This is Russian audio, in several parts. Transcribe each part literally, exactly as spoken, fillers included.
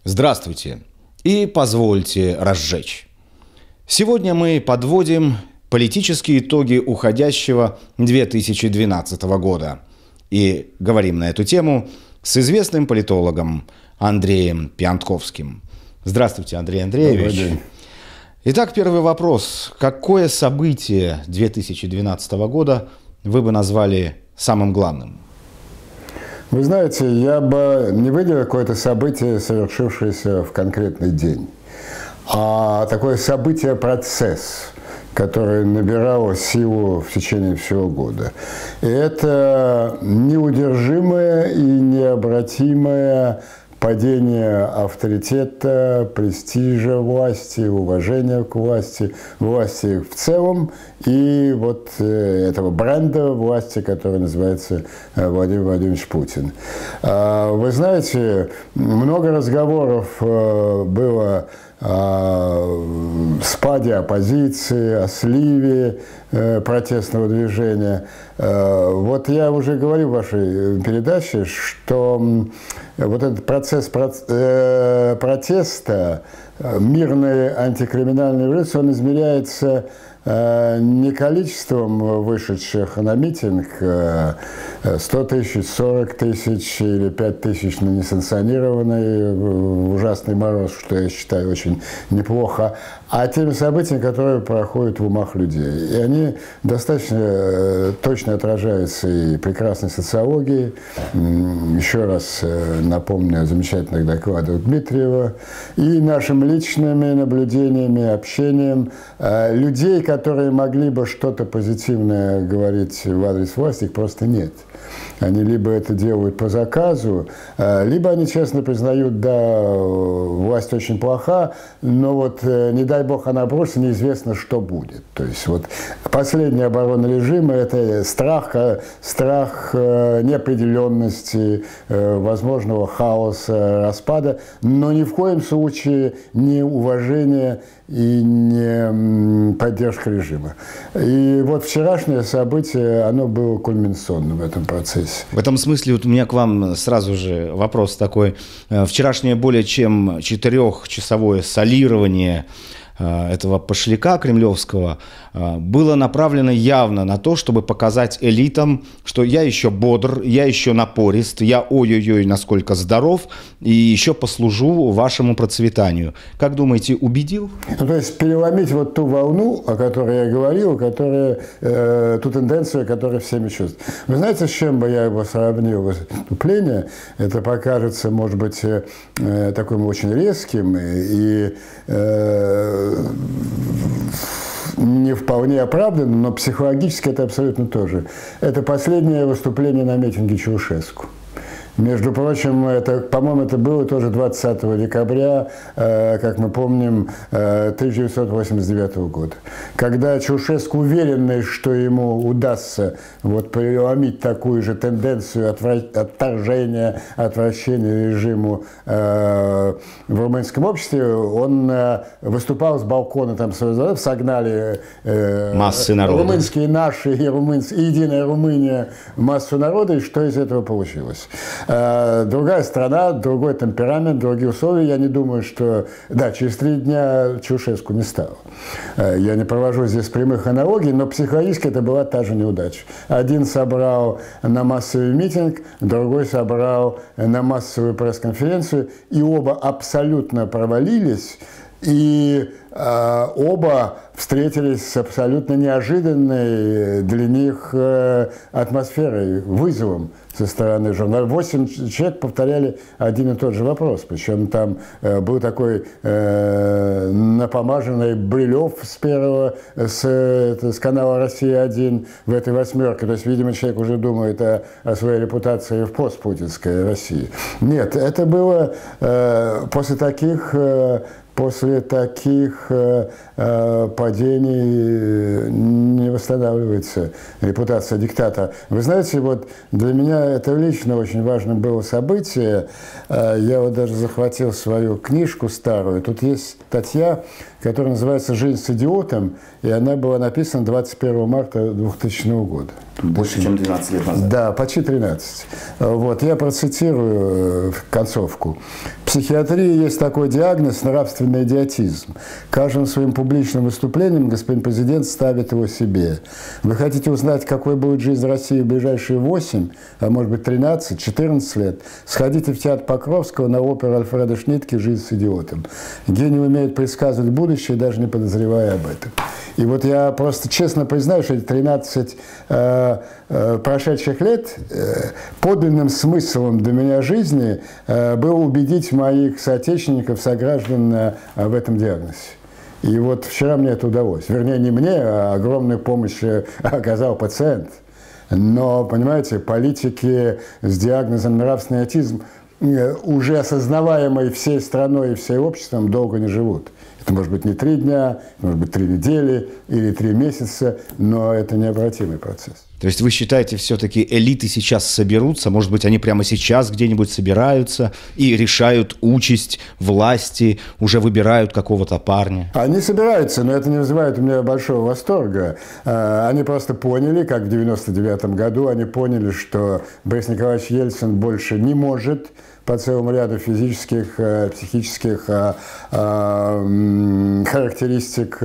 Здравствуйте и позвольте разжечь. Сегодня мы подводим политические итоги уходящего две тысячи двенадцатого года и говорим на эту тему с известным политологом Андреем Пьянтковским. Здравствуйте, Андрей Андреевич. Добрый день. Итак, первый вопрос. Какое событие две тысячи двенадцатого года вы бы назвали самым главным? Вы знаете, я бы не выделил какое-то событие, совершившееся в конкретный день, а такое событие-процесс, который набирал силу в течение всего года. И это неудержимое и необратимое падение авторитета, престижа власти, уважения к власти, власти в целом и вот этого бренда власти, который называется Владимир Владимирович Путин. Вы знаете, много разговоров было о спаде оппозиции, о сливе протестного движения. Вот я уже говорил в вашей передаче, что вот этот процесс протеста, мирной антикриминальной революции, он измеряется не количеством вышедших на митинг, сто тысяч, сорок тысяч или пять тысяч на несанкционированный ужасный мороз, что я считаю очень неплохо, а теми событиями, которые проходят в умах людей. И они достаточно точно отражаются и прекрасной социологией. Еще раз напомню о замечательных докладах Дмитриева и нашими личными наблюдениями, общением людей, которые могли бы что-то позитивное говорить в адрес власти, их просто нет. Они либо это делают по заказу, либо они честно признают, да, власть очень плоха, но вот не дай бог она бросится, неизвестно, что будет. То есть вот последняя оборона режима – это страх, страх неопределенности, возможного хаоса, распада, но ни в коем случае не уважение и не поддержка режима. И вот вчерашнее событие, оно было кульминационным в этом процессе. В этом смысле вот у меня к вам сразу же вопрос такой. Вчерашнее более чем четырехчасовое солирование этого пошляка кремлевского было направлено явно на то, чтобы показать элитам, что я еще бодр, я еще напорист, я ой-ой-ой, насколько здоров, и еще послужу вашему процветанию. Как думаете, убедил? Ну, то есть переломить вот ту волну, о которой я говорил, которая, э, ту тенденцию, которую всеми чувствуют. Вы знаете, с чем бы я его сравнил, выступление? Это покажется, может быть, э, таким очень резким и э, не вполне оправданно, но психологически это абсолютно тоже. Это последнее выступление на митинге Чаушеску. Между прочим, это, по-моему, это было тоже двадцатого декабря, э, как мы помним, э, тысяча девятьсот восемьдесят девятого года. Когда Чаушеску, уверенный, что ему удастся вот, переломить такую же тенденцию отвра- отторжения, отвращения режиму э, в румынском обществе, он э, выступал с балкона, там согнали э, массы народа. Румынские наши и, румынские, и Единая Румыния массу народа, и что из этого получилось? Другая страна, другой темперамент, другие условия. Я не думаю, что... Да, через три дня Чаушеску не стало. Я не провожу здесь прямых аналогий, но психологически это была та же неудача. Один собрал на массовый митинг, другой собрал на массовую пресс-конференцию, и оба абсолютно провалились. И э, оба встретились с абсолютно неожиданной для них э, атмосферой, вызовом со стороны журналистов. Восемь человек повторяли один и тот же вопрос. Причем там э, был такой э, напомаженный Брилев с первого, с, это, с канала «Россия-один» в этой восьмерке. То есть, видимо, человек уже думает о, о своей репутации в постпутинской России. Нет, это было э, после таких... Э, После таких э, э, падений не восстанавливается репутация диктатора. Вы знаете, вот для меня это лично очень важным было событие. Э, я вот даже захватил свою книжку старую. Тут есть статья, которая называется «Жизнь с идиотом», и она была написана двадцать первого марта двухтысячного года. Больше, чем двенадцать лет назад. Да, почти тринадцать. Вот, я процитирую концовку. В психиатрии есть такой диагноз – нравственный идиотизм. Каждым своим публичным выступлением господин президент ставит его себе. Вы хотите узнать, какой будет жизнь России в ближайшие восемь, а может быть тринадцать, четырнадцать лет? Сходите в театр Покровского на оперу Альфреда Шнитке «Жизнь с идиотом». Гений умеет предсказывать будущее, даже не подозревая об этом. И вот я просто честно признаю, что эти тринадцать э, э, прошедших лет э, подлинным смыслом для меня жизни э, было убедить моих соотечественников, сограждан э, в этом диагнозе. И вот вчера мне это удалось. Вернее, не мне, а огромную помощь оказал пациент. Но, понимаете, политики с диагнозом нравственный идиотизм, э, уже осознаваемый всей страной и всем обществом, долго не живут. Это может быть не три дня, может быть три недели или три месяца, но это необратимый процесс. То есть вы считаете, все-таки элиты сейчас соберутся, может быть, они прямо сейчас где-нибудь собираются и решают участь власти, уже выбирают какого-то парня? Они собираются, но это не вызывает у меня большого восторга. Они просто поняли, как в девяносто девятом году, они поняли, что Борис Николаевич Ельцин больше не может по целому ряду физических, психических характеристик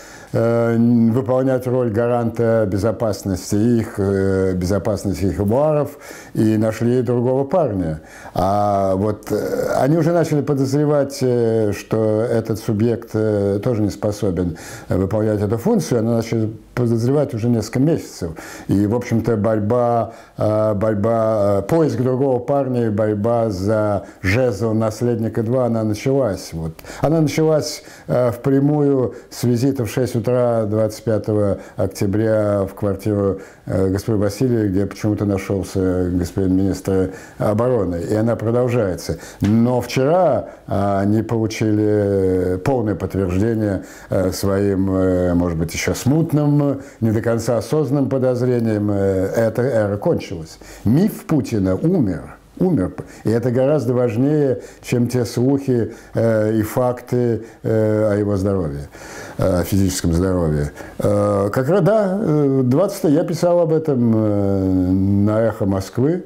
выполнять роль гаранта безопасности их, безопасности их мемуаров, и нашли другого парня. А вот они уже начали подозревать, что этот субъект тоже не способен выполнять эту функцию, они начали подозревать уже несколько месяцев. И, в общем-то, борьба, борьба, поиск другого парня и борьба за жезл наследника два, она началась. Вот. Она началась впрямую с визита в шесть утра двадцать пятого октября в квартиру господина Васильева, где почему-то нашелся господин министр обороны. И она продолжается. Но вчера они получили полное подтверждение своим, может быть, еще смутным, не до конца осознанным подозрением. Эта эра кончилась. Миф Путина умер. Умер. И это гораздо важнее, чем те слухи э, и факты э, о его здоровье, э, физическом здоровье. Э, как раз, да, двадцать я писал об этом э, на «Эхо Москвы».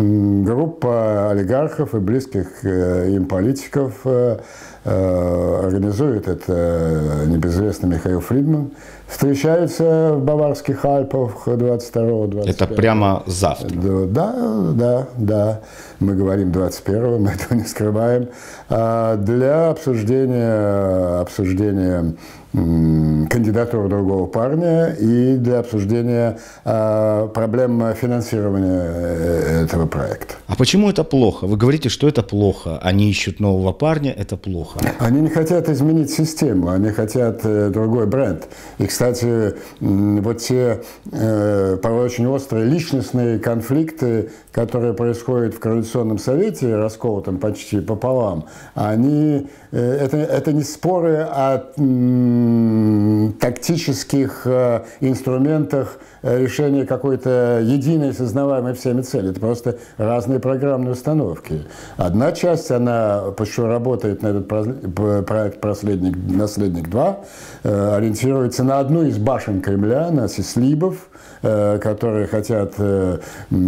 Группа олигархов и близких э, им политиков э, э, организует это небезызвестный Михаил Фридман. Встречаются в Баварских Альпах двадцать второго — двадцать пятого. Это прямо завтра? Да, да, да. Мы говорим двадцать первого, мы этого не скрываем. Для обсуждения, обсуждения кандидатуры другого парня и для обсуждения проблем финансирования этого проекта. А почему это плохо? Вы говорите, что это плохо. Они ищут нового парня, это плохо. Они не хотят изменить систему, они хотят другой бренд. И, кстати, вот те порой очень острые личностные конфликты, которые происходят в Коалиционном совете, расколотом почти пополам, они, это, это не споры о м, тактических э, инструментах решения какой-то единой, сознаваемой всеми цели. Это просто разные программные установки. Одна часть, она, что работает на этот проект «Наследник, наследник два», э, ориентируется на одну из башен Кремля, на сислибов, э, которые хотят, э,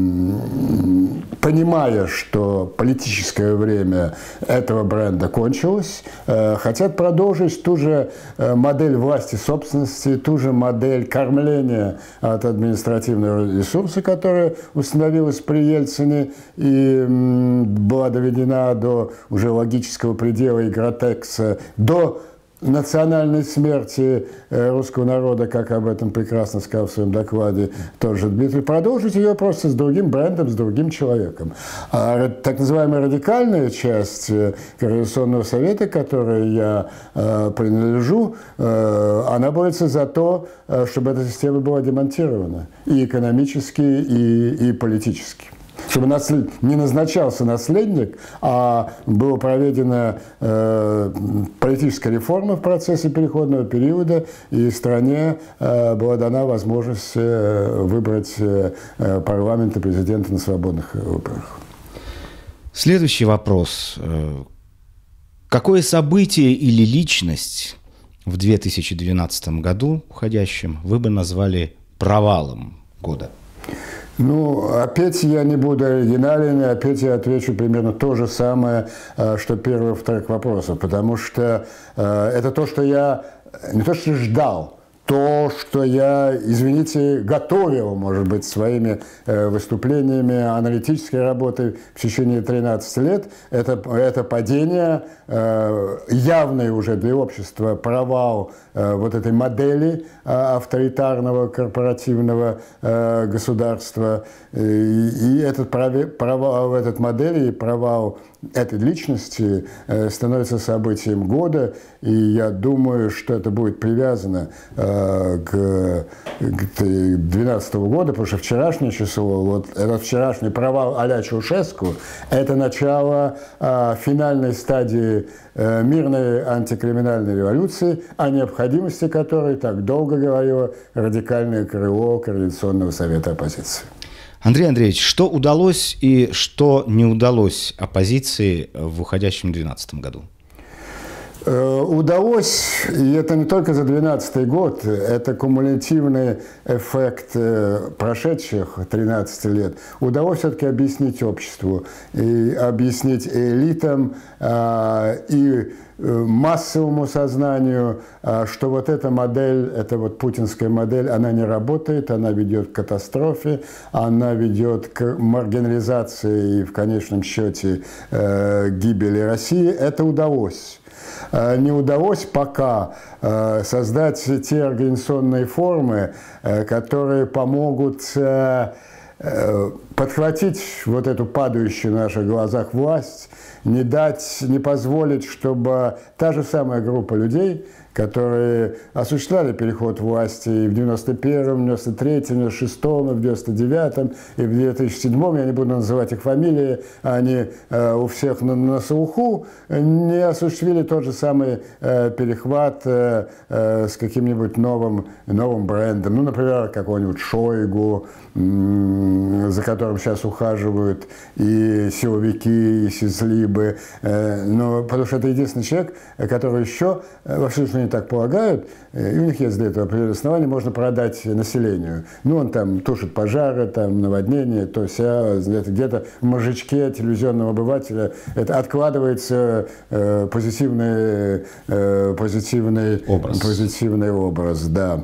понимая, что политическое время этого бренда кончилось, э, хотят продолжить ту же модель власти собственности, ту же модель кормления от административного ресурса, которая установилась при Ельцине и была доведена до уже логического предела и гротекса, до национальной смерти русского народа, как об этом прекрасно сказал в своем докладе тот же Дмитрий, продолжить ее просто с другим брендом, с другим человеком. А так называемая радикальная часть Коалиционного совета, к которой я э, принадлежу, э, она борется за то, чтобы эта система была демонтирована и экономически, и, и политически. Чтобы наслед... не назначался наследник, а была проведена э, политическая реформа в процессе переходного периода, и стране э, была дана возможность э, выбрать э, парламент и президента на свободных выборах. Следующий вопрос. Какое событие или личность в две тысячи двенадцатом году, уходящем, вы бы назвали провалом года? Ну, опять я не буду оригинален, опять я отвечу примерно то же самое, что первый и второй вопросов, потому что это то, что я не то что ждал, то, что я, извините, готовил, может быть, своими э, выступлениями, аналитической работой в течение тринадцати лет, это, это падение, э, явный уже для общества провал э, вот этой модели э, авторитарного корпоративного э, государства. И, и этот провал в этой модели и провал этой личности э, становится событием года, и я думаю, что это будет привязано э, к две тысячи двенадцатому году, потому что вчерашнее число, вот этот вчерашний провал а-ля Чаушеску, это начало э, финальной стадии э, мирной антикриминальной революции, о необходимости которой так долго говорило радикальное крыло Координационного совета оппозиции. Андрей Андреевич, что удалось и что не удалось оппозиции в уходящем две тысячи двенадцатом году? Удалось, и это не только за две тысячи двенадцатый год, это кумулятивный эффект прошедших тринадцати лет, удалось все-таки объяснить обществу, и объяснить элитам, и массовому сознанию, что вот эта модель, эта вот путинская модель, она не работает, она ведет к катастрофе, она ведет к маргинализации и в конечном счете гибели России. Это удалось. Не удалось пока создать те организационные формы, которые помогут подхватить вот эту падающую в наших глазах власть, не дать, не позволить, чтобы та же самая группа людей, которые осуществляли переход власти и в девяносто первом, девяносто третьем, девяносто шестом, и в девяносто девятом, и в две тысячи седьмом, я не буду называть их фамилии, они э, у всех на, на слуху, не осуществили тот же самый э, перехват э, э, с каким-нибудь новым, новым брендом. Ну, например, какого-нибудь Шойгу, э, за которым сейчас ухаживают и силовики, и сизлибы. Э, но, потому что это единственный человек, который еще, э, во всяком случае, так полагают, и у них есть для этого определенные основания, можно продать населению. Ну, он там тушит пожары, там наводнения, то есть где-то в мозжечке телевизионного обывателя это откладывается э, позитивный, э, позитивный образ. Позитивный образ, да.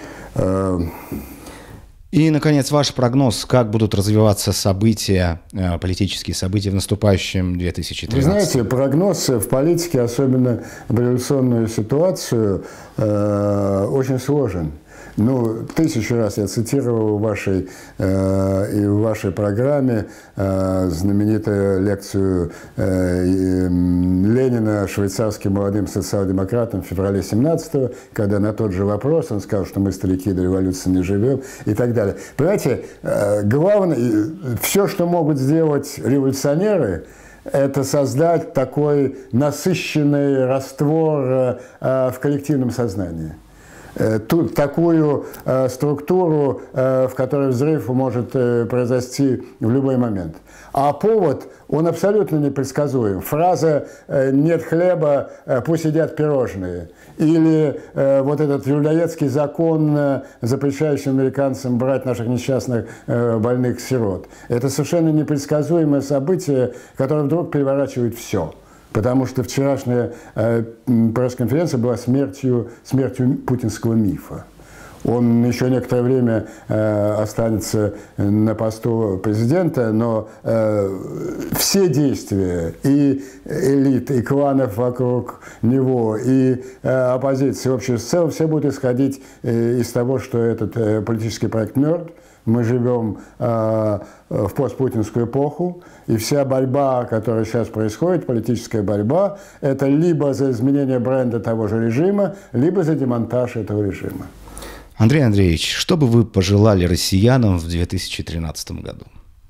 И, наконец, ваш прогноз, как будут развиваться события, политические события в наступающем две тысячи тринадцатом? Вы знаете, прогноз в политике, особенно в революционную ситуацию, очень сложен. Ну, тысячу раз я цитировал в вашей, э, и в вашей программе э, знаменитую лекцию э, Ленина швейцарским молодым социал-демократам в феврале семнадцатого, когда на тот же вопрос он сказал, что мы, старики, до революции не живем и так далее. Понимаете, э, главное, все, что могут сделать революционеры, это создать такой насыщенный раствор э, в коллективном сознании. Тут такую э, структуру, э, в которой взрыв может э, произойти в любой момент. А повод, он абсолютно непредсказуем. Фраза э, «нет хлеба, э, пусть едят пирожные». Или э, вот этот людоедский закон, э, запрещающий американцам брать наших несчастных э, больных сирот. Это совершенно непредсказуемое событие, которое вдруг переворачивает все. Потому что вчерашняя э, пресс-конференция была смертью, смертью путинского мифа. Он еще некоторое время э, останется на посту президента, но э, все действия и элит, и кланов вокруг него, и э, оппозиции, общества в целом, все будут исходить э, из того, что этот э, политический проект мертв. Мы живем э, в постпутинскую эпоху, и вся борьба, которая сейчас происходит, политическая борьба, это либо за изменение бренда того же режима, либо за демонтаж этого режима. Андрей Андреевич, что бы вы пожелали россиянам в две тысячи тринадцатом году?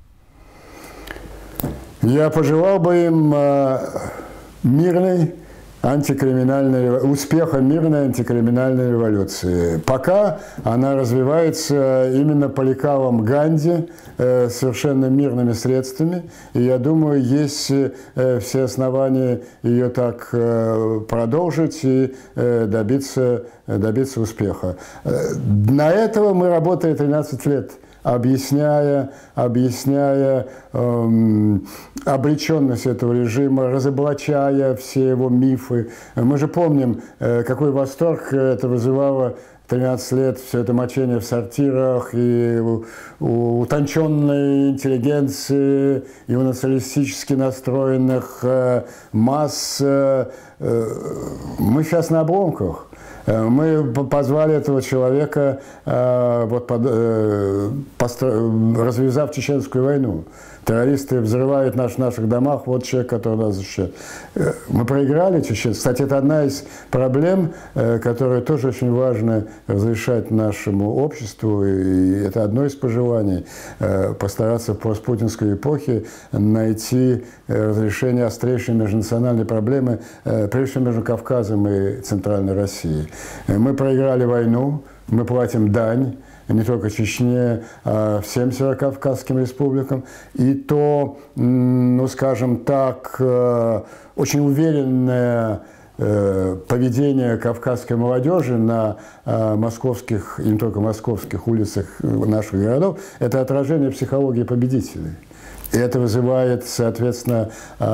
Я пожелал бы им э, мирной, антикриминальной, успеха мирной антикриминальной революции. Пока она развивается именно по лекалам Ганди, э, совершенно мирными средствами, и я думаю, есть э, все основания ее так э, продолжить и э, добиться, добиться успеха. Э, на этого мы работали тринадцать лет. объясняя, объясняя эм, обреченность этого режима, разоблачая все его мифы. Мы же помним, э, какой восторг это вызывало тринадцать лет, все это мочение в сортирах, и у, у утонченной интеллигенции, и у националистически настроенных э, масс. Э, э, мы сейчас на обломках. Мы позвали этого человека, э, вот, под, э, постро... развязав Чеченскую войну. Террористы взрывают наш, в наших домах, вот человек, который нас защищает. Мы проиграли чеченцев. Кстати, это одна из проблем, которую тоже очень важно разрешать нашему обществу, и это одно из пожеланий постараться в постпутинской эпохе найти разрешение острейшей межнациональной проблемы, прежде всего между Кавказом и Центральной Россией. Мы проиграли войну, мы платим дань, не только Чечне, а всем северокавказским республикам. И то, ну, скажем так, очень уверенное поведение кавказской молодежи на московских, и не только московских улицах наших городов, это отражение психологии победителей. И это вызывает, соответственно,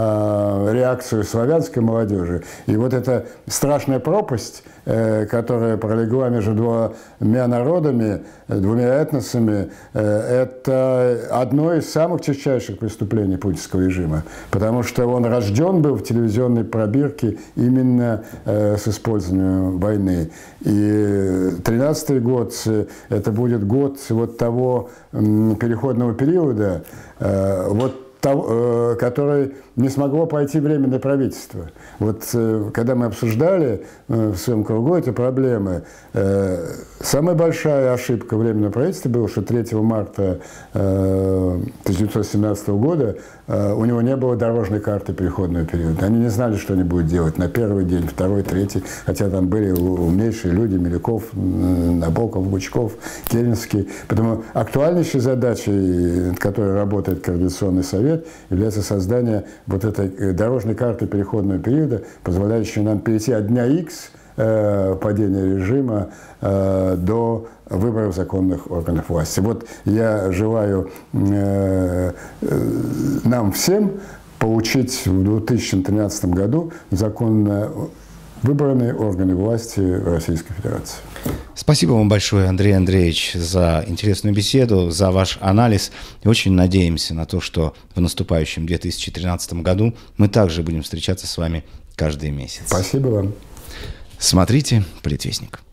реакцию славянской молодежи. И вот эта страшная пропасть, которая пролегла между двумя народами, двумя этносами, это одно из самых тягчайших преступлений путинского режима. Потому что он рожден был в телевизионной пробирке именно с использованием войны. И тринадцатый год – это будет год вот того переходного периода, вот, который не смогло пойти временное правительство. Вот когда мы обсуждали в своем кругу эти проблемы, самая большая ошибка временного правительства была, что третьего марта тысяча девятьсот семнадцатого года у него не было дорожной карты переходного периода. Они не знали, что они будут делать на первый день, второй, третий, хотя там были умнейшие люди, Милюков, Набоков, Бучков, Керенский. Поэтому актуальнейшей задачей, над которой работает Координационный совет, является создание вот этой дорожной карты переходного периода, позволяющей нам перейти от дня X падения режима до выборов законных органов власти. Вот я желаю нам всем получить в две тысячи тринадцатом году законно выбранные органы власти Российской Федерации. Спасибо вам большое, Андрей Андреевич, за интересную беседу, за ваш анализ. И очень надеемся на то, что в наступающем две тысячи тринадцатом году мы также будем встречаться с вами каждый месяц. Спасибо вам. Смотрите «Политвестник».